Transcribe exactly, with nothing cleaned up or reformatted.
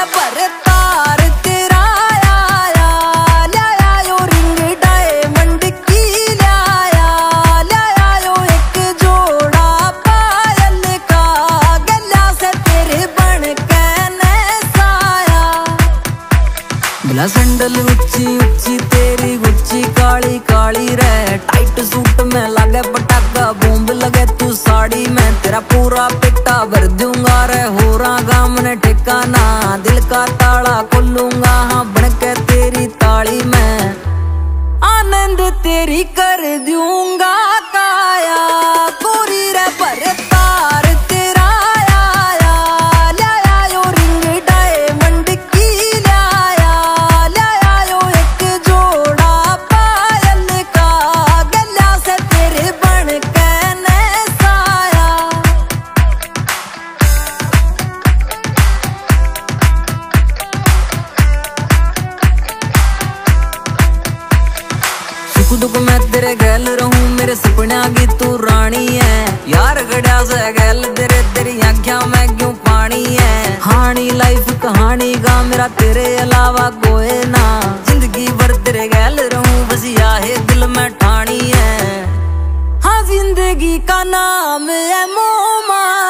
पर तार तेरा आया, लाया यो रिंग डायमंड की लाया, लाया यो एक जोड़ा पायल का, गला से तेरे बन के नसाया। भला सैंडल ऊंची ऊंची तेरी गुच्ची काली काली रे, टाइट सूट में लगे पटाखा बूंद लगे तू साड़ी में, तेरा पूरा पिट्टा भर दूंगा रे हो रहा गाम ने ठिकाना, दिल का ताला खोलूंगा हाँ बन के तेरी ताली में, आनंद तेरी कर दूंगा काया, पूरी रे पर तार तेरा आया, लाया यो रिंग डायमंड की लाया, लाया यो एक जोड़ा पायल का, गला से तेरे बन के नसाया। सुख दुख मैं तेरे गैल रहूं, मेरे सपना की तू रानी है, यार गड़ा से गैल तेरे तेरी आँखियां में क्यों पानी है, हानी लाइफ कहानी का मेरा तेरे अलावा कोई ना, जिंदगी भर तेरे गैल रहूं बस याहे दिल में ठानी है, हाँ जिंदगी का नाम है मोमा।